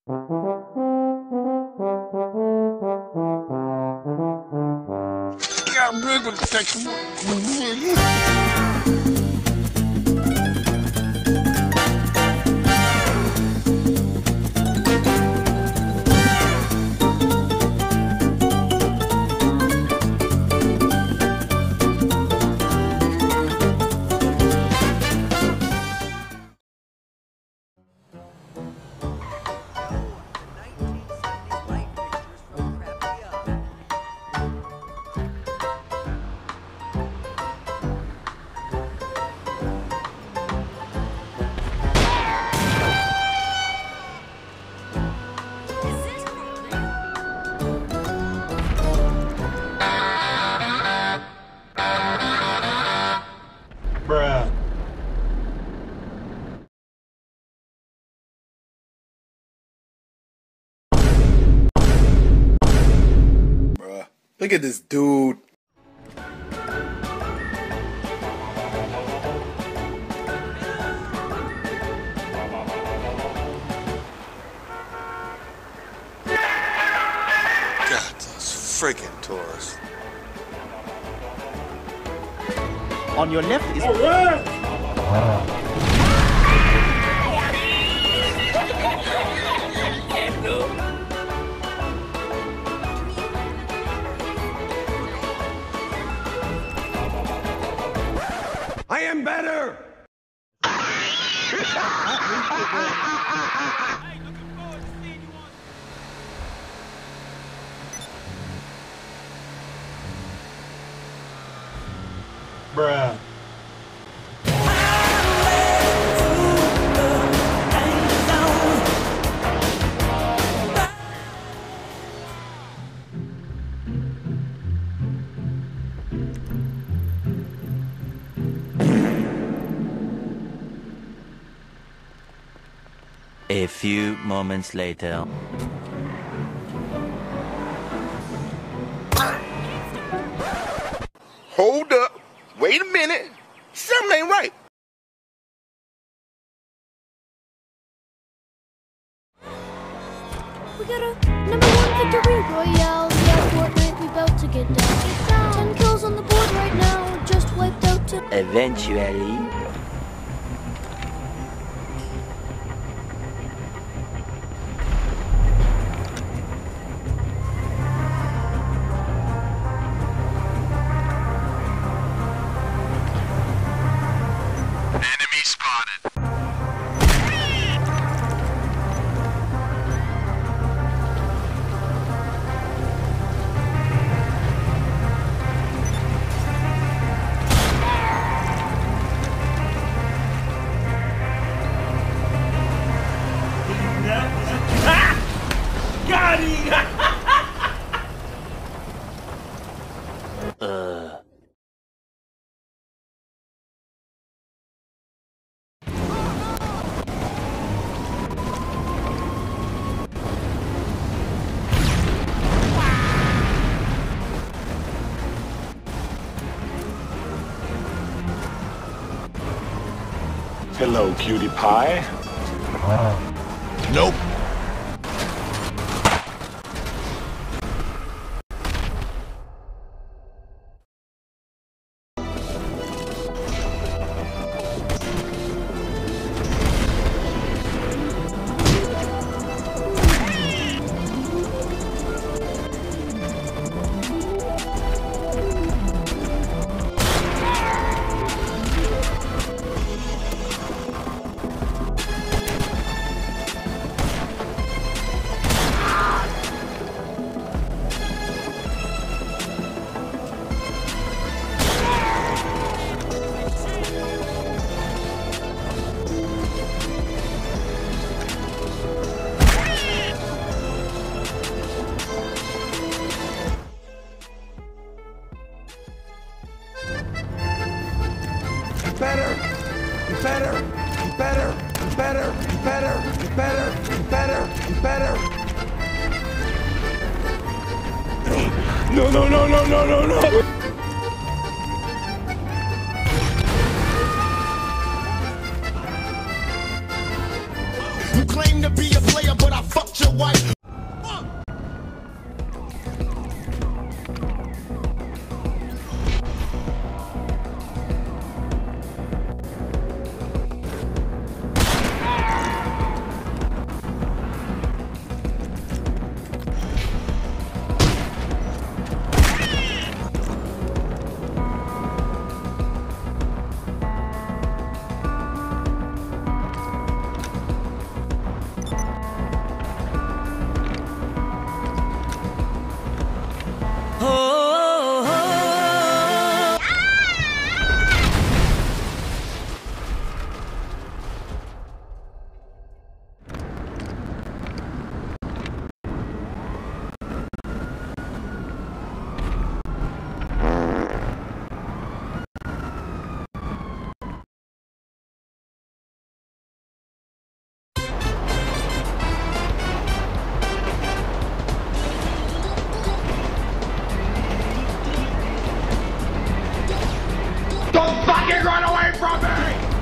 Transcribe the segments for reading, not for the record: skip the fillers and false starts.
Yeah, I'm good with protection. Bruh. Bruh. Look at this dude. God, those freaking tourists. On your left is... I am better! Bruh. A few moments later. Hold up. Wait a minute. Something ain't right. We got a #1 victory royale. Yeah, Fortnite, we about to get down. 10 kills on the board right now. Just wiped out 10. Eventually. Enemy spotted. Got him! Hello, cutie pie. Nope. Better! Better! Better! Better! Better! Better! Better! Better! No, no, no, no, no, no, no! You claim to be a player, but I fucked you. wife. Don't fucking run away from me!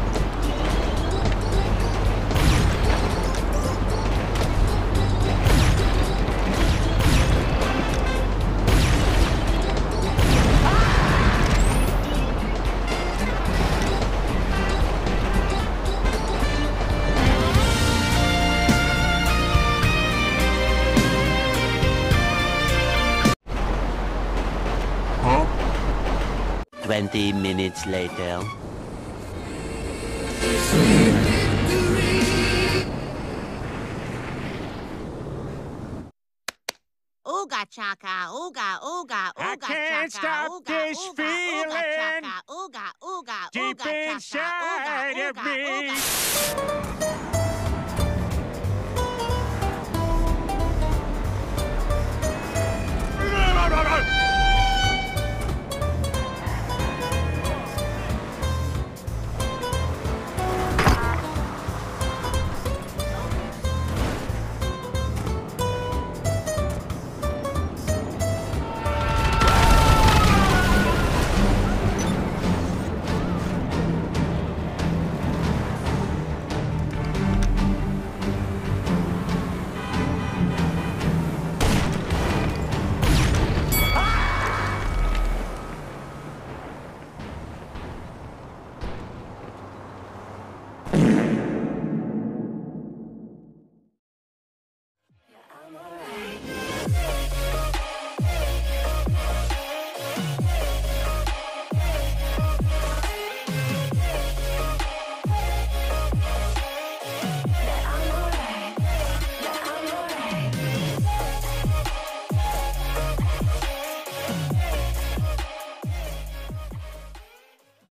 Huh? 20 minutes later. Ooga chaka, ooga, ooga, ooga I can't chaka, stop ooga, this ooga, feeling ooga chaka, ooga, ooga, deep ooga inside chaka, ooga, of ooga, me. ooga.